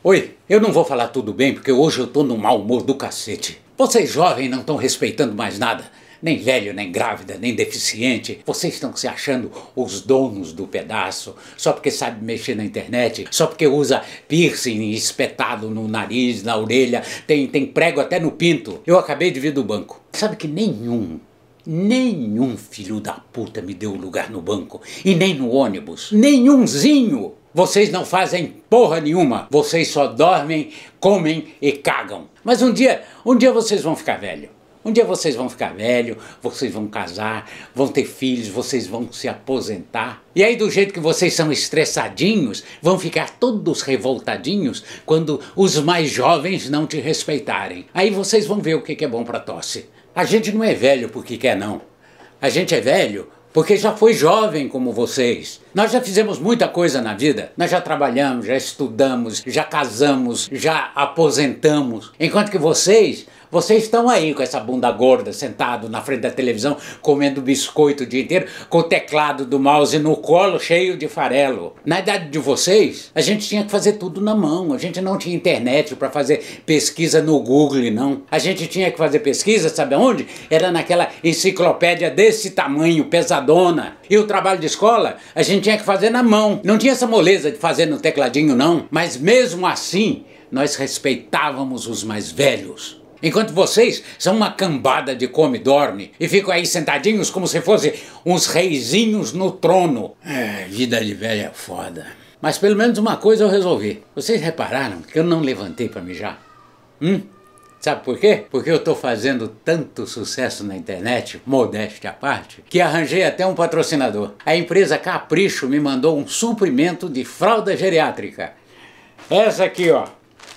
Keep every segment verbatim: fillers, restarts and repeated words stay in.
Oi, eu não vou falar tudo bem porque hoje eu tô no mau humor do cacete. Vocês jovens não estão respeitando mais nada. Nem velho, nem grávida, nem deficiente. Vocês estão se achando os donos do pedaço. Só porque sabe mexer na internet. Só porque usa piercing espetado no nariz, na orelha. Tem, tem prego até no pinto. Eu acabei de vir do banco. Sabe que nenhum... Nenhum filho da puta me deu lugar no banco. E nem no ônibus. Nenhumzinho. Vocês não fazem porra nenhuma. Vocês só dormem, comem e cagam. Mas um dia, um dia vocês vão ficar velho. Um dia vocês vão ficar velho, vocês vão casar, vão ter filhos, vocês vão se aposentar. E aí do jeito que vocês são estressadinhos, vão ficar todos revoltadinhos quando os mais jovens não te respeitarem. Aí vocês vão ver o que é bom pra tosse. A gente não é velho porque quer não. A gente é velho porque já foi jovem como vocês. Nós já fizemos muita coisa na vida. Nós já trabalhamos, já estudamos, já casamos, já aposentamos. Enquanto que vocês, vocês estão aí com essa bunda gorda, sentado na frente da televisão, comendo biscoito o dia inteiro, com o teclado do mouse no colo cheio de farelo. Na idade de vocês, a gente tinha que fazer tudo na mão. A gente não tinha internet para fazer pesquisa no Google, não. A gente tinha que fazer pesquisa, sabe aonde? Era naquela enciclopédia desse tamanho, pesadona. E o trabalho de escola, a gente tinha que fazer na mão. Não tinha essa moleza de fazer no tecladinho, não. Mas mesmo assim, nós respeitávamos os mais velhos. Enquanto vocês são uma cambada de come e dorme e ficam aí sentadinhos como se fossem uns reizinhos no trono. É, vida de velho é foda. Mas pelo menos uma coisa eu resolvi. Vocês repararam que eu não levantei pra mijar? Hum? Sabe por quê? Porque eu tô fazendo tanto sucesso na internet, modéstia à parte, que arranjei até um patrocinador. A empresa Capricho me mandou um suprimento de fralda geriátrica. Essa aqui, ó.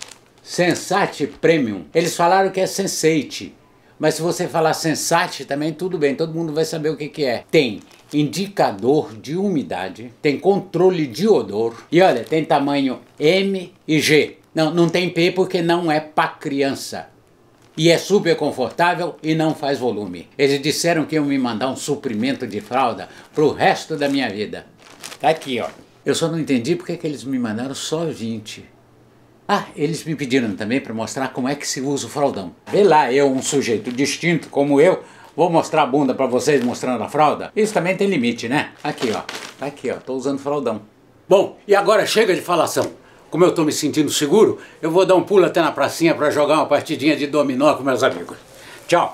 Sensate Premium. Eles falaram que é Sensate, mas se você falar Sensate também tudo bem, todo mundo vai saber o que que é. Tem indicador de umidade, tem controle de odor e olha, tem tamanho M e G. Não, não tem P porque não é para criança. E é super confortável e não faz volume. Eles disseram que iam me mandar um suprimento de fralda pro resto da minha vida. Tá aqui, ó. Eu só não entendi porque que eles me mandaram só vinte. Ah, eles me pediram também para mostrar como é que se usa o fraldão. Vê lá, eu, um sujeito distinto como eu, vou mostrar a bunda para vocês mostrando a fralda. Isso também tem limite, né? Aqui, ó. Tá aqui, ó. Tô usando fraldão. Bom, e agora chega de falação. Como eu tô me sentindo seguro, eu vou dar um pulo até na pracinha para jogar uma partidinha de dominó com meus amigos. Tchau.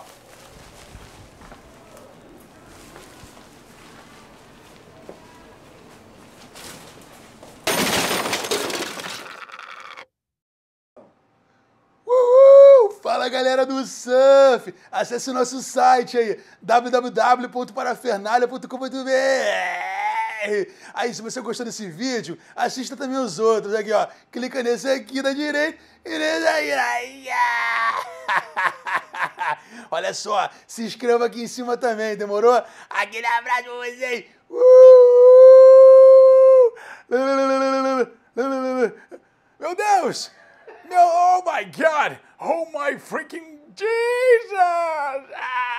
Fala galera do surf, acesse o nosso site aí, w w w ponto parafernália ponto com ponto b r. Aí se você gostou desse vídeo, assista também os outros aqui, ó. Clica nesse aqui da direita e nesse aí. Olha só, se inscreva aqui em cima também, demorou? Aquele abraço pra vocês. Meu Deus! No, oh my God! Oh my freaking Jesus! Ah!